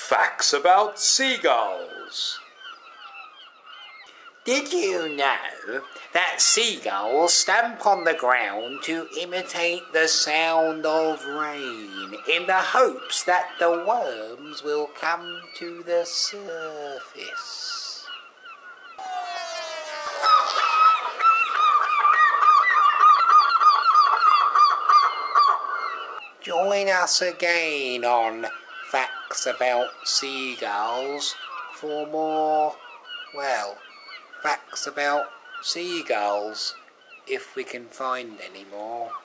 Facts about seagulls. Did you know that seagulls stamp on the ground to imitate the sound of rain in the hopes that the worms will come to the surface? Join us again on Facts About Seagulls for more, facts about seagulls, if we can find any more.